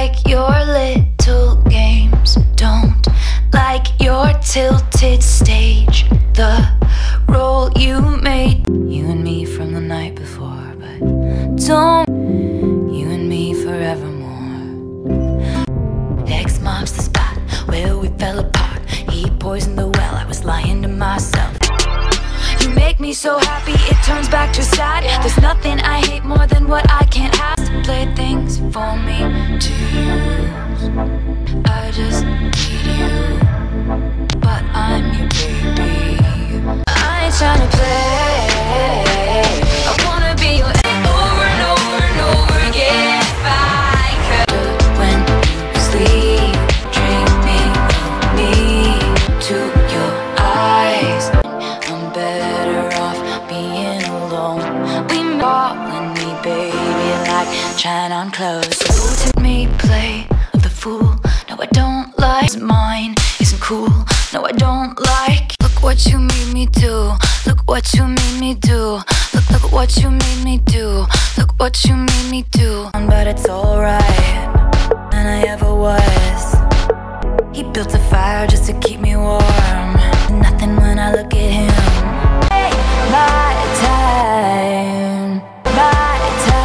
like your little games, don't like your tilted stage, the role you made. You and me from the night before, but don't you and me forevermore. X marks the spot where we fell apart. He poisoned the well, I was lying to myself. You make me so happy, it turns back to sad. There's nothing I hate more than what I can't have. Play things for me to use. I just need you, but I'm your baby. I ain't tryna play, I wanna be your over and over and over again. If I could, when you sleep, dreaming of me to your eyes. I'm better off being alone. We calling me baby, like trying on clothes. Who did me play the fool? No, I don't like mine. Isn't cool. No, I don't like. Look what you made me do. Look what you made me do. Look what you made me do. Look what you made me do. But it's alright, and I ever was. He built a fire just to keep me warm. Nothing when I look at him. My time, my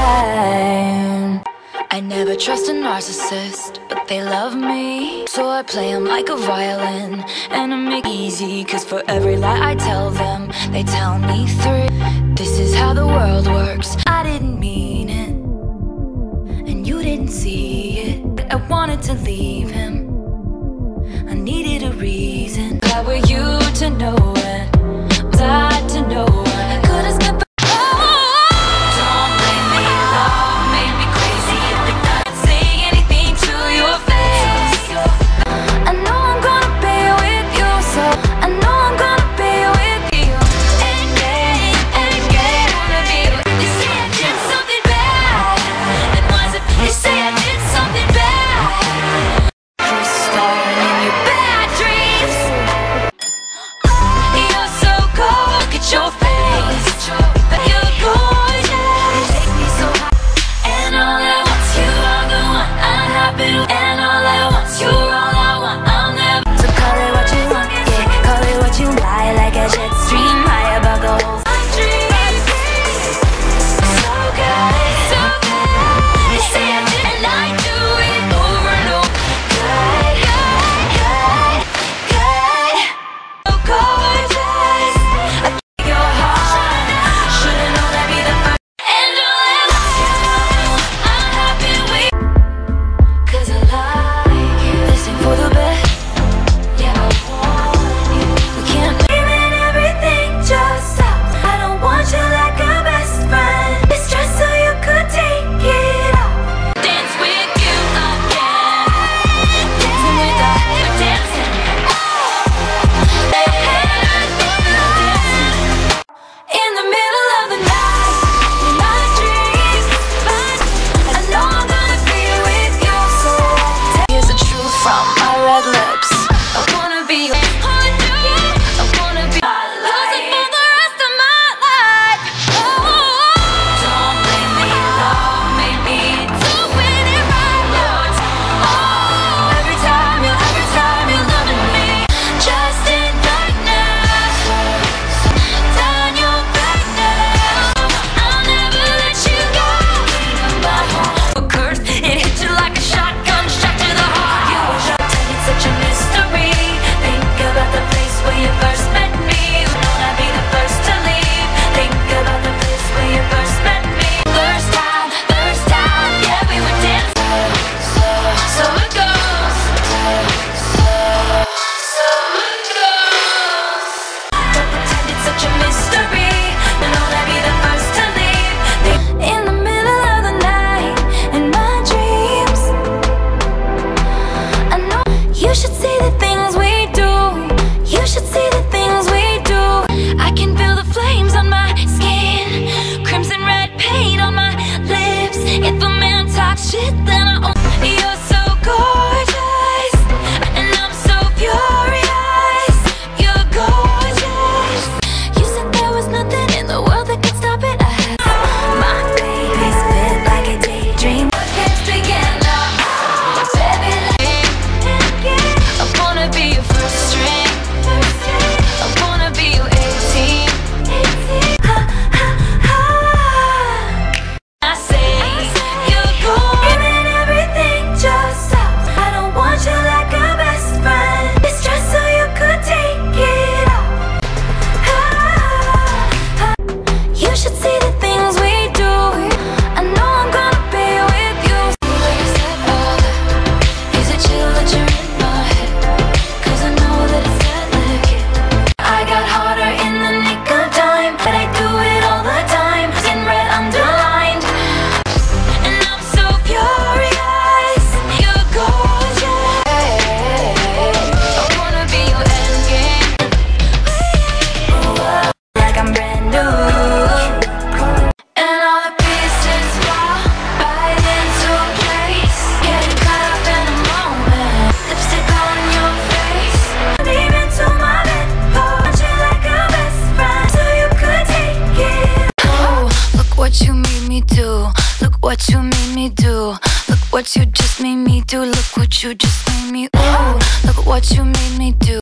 time. I never trust a narcissist, but they love me, so I play them like a violin. And I make it easy, cause for every lie I tell them, they tell me 3. This is how the world works. I didn't mean it, and you didn't see it. I wanted to leave him, I needed a reason. How were you to know it? Was I to know it? Could have skipped. Don't blame me, love made me crazy. If it doesn't say anything to your face, I know I'm gonna be with you, so I know I'm gonna be with you. And wanna be with you. They say I did something bad, and was it? They say I did something bad. First starting in your bad dreams. You're so cold, look at your face. You're gorgeous, you make me so hot. And all I want's you are the one I'm happy with. And all I want's you're all I want, I'll never. So call it what you want, yeah, call it what you like. Like a jet stream high above the whole dream. So good, so good. They say I did, and I do it over and over. Good, good, good, good. So gorgeous, I break your heart. Should've known I'd be the first. And all I want you, I'm happy with. Cause I like you. This ain't for the best. Yeah, I want you. We can't blame it, everything just stops. I don't want you like a best friend. It's just so you could take it off. Dance with you again. Dancing without you dancing. In the middle of the night, in my dreams, I know I'm gonna be with you. So here's the truth from my red lips. I wanna be your I wanna be my life for the rest of my life. Don't blame me, love made me do it right, Lord. Every time you're loving me, just in darkness, down your back now. I'll never let you go. My heart was cursed, it hit you like a shotgun, shot to the heart. You were shocked, and it's such a mystery. Think about the place where you first met me. You know I'd be the first to leave. Think about the place where you first met me. First time, yeah, we were dancing. So it goes. So it goes. Don't pretend it's such a mystery. You know I'd be the first to leave. In the middle of the night, in my dreams, I know you should see the things we do. You should see the things we do. I can feel the flames on my skin, crimson red paint on my lips. If a man talks shit, then I own. You're so gorgeous, and I'm so furious. You're gorgeous. You said there was nothing in the world that could stop it. I have my baby's fit like a daydream. What gets together? what you made me do. Look what you made me do. Look what you just made me do. Look what you just made me. Ooh, look what you made me do.